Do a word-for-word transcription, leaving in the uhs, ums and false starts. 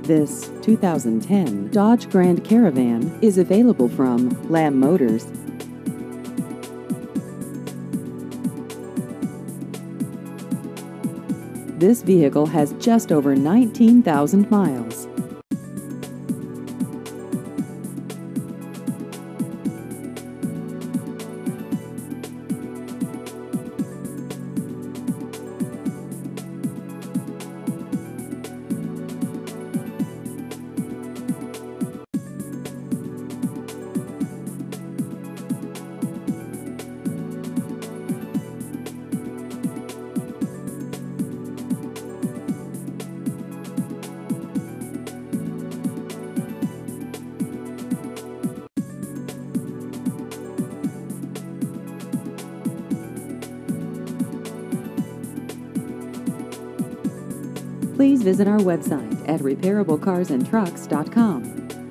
This two thousand ten Dodge Grand Caravan is available from Lamb Motors. This vehicle has just over nineteen thousand miles. Please visit our website at repairable cars and trucks dot com.